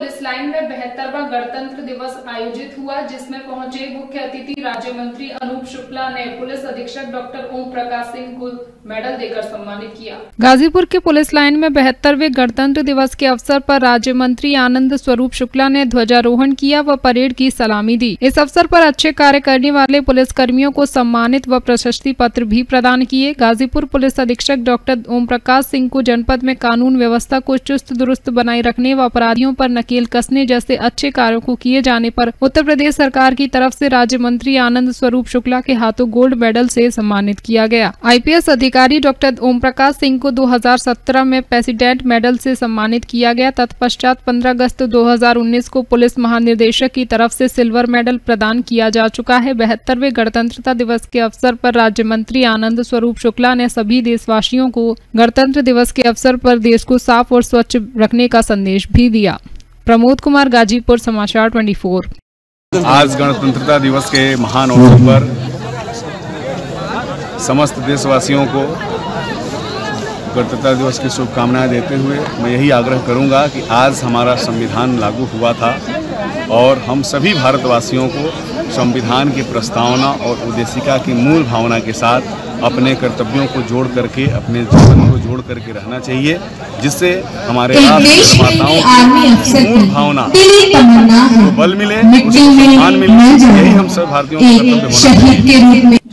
Police line में 72वां गणतंत्र दिवस आयोजित हुआ, जिसमें पहुंचे मुख्य अतिथि राज्य मंत्री अनूप शुक्ला ने पुलिस अधीक्षक डॉक्टर ओम प्रकाश सिंह को मेडल देकर सम्मानित किया। गाजीपुर के पुलिस लाइन में 72वें गणतंत्र दिवस के अवसर पर राज्य मंत्री आनंद स्वरूप शुक्ला ने ध्वजारोहण किया व परेड की सलामी दी। इस अवसर पर अच्छे कार्य करने वाले पुलिस कर्मियों को सम्मानित व प्रशस्ति पत्र भी प्रदान किए। गाजीपुर पुलिस अधीक्षक डॉक्टर ओम प्रकाश सिंह को जनपद में कानून व्यवस्था को चुस्त दुरुस्त बनाए रखने व अपराधियों पर नकेल कसने जैसे अच्छे कार्यों को किए जाने पर उत्तर प्रदेश सरकार की तरफ से राज्य मंत्री आनंद स्वरूप शुक्ला के हाथों गोल्ड मेडल से सम्मानित किया गया। आईपीएस अधिकारी डॉक्टर ओम प्रकाश सिंह को 2017 में प्रेसिडेंट मेडल से सम्मानित किया गया। तत्पश्चात 15 अगस्त 2019 को पुलिस महानिदेशक की तरफ से सिल्वर मेडल प्रदान किया जा चुका है। 72वें गणतंत्रता दिवस के अवसर पर राज्य मंत्री आनंद स्वरूप शुक्ला ने सभी देशवासियों को गणतंत्र दिवस के अवसर पर देश को साफ और स्वच्छ रखने का संदेश भी दिया। प्रमोद कुमार, गाजीपुर, समाचार 24। आज गणतंत्रता दिवस के महान अवसर पर समस्त देशवासियों को गणतंत्रता दिवस की शुभकामनाएं देते हुए मैं यही आग्रह करूंगा कि आज हमारा संविधान लागू हुआ था और हम सभी भारतवासियों को संविधान की प्रस्तावना और उद्देशिका की मूल भावना के साथ अपने कर्तव्यों को जोड़ करके, अपने जीवन को जोड़ करके रहना चाहिए, जिससे हमारे राष्ट्र निर्माताओं की मूल भावना को बल मिले, उसे सम्मान मिले। यही हम सब भारतीयों का कर्तव्य होना चाहिए।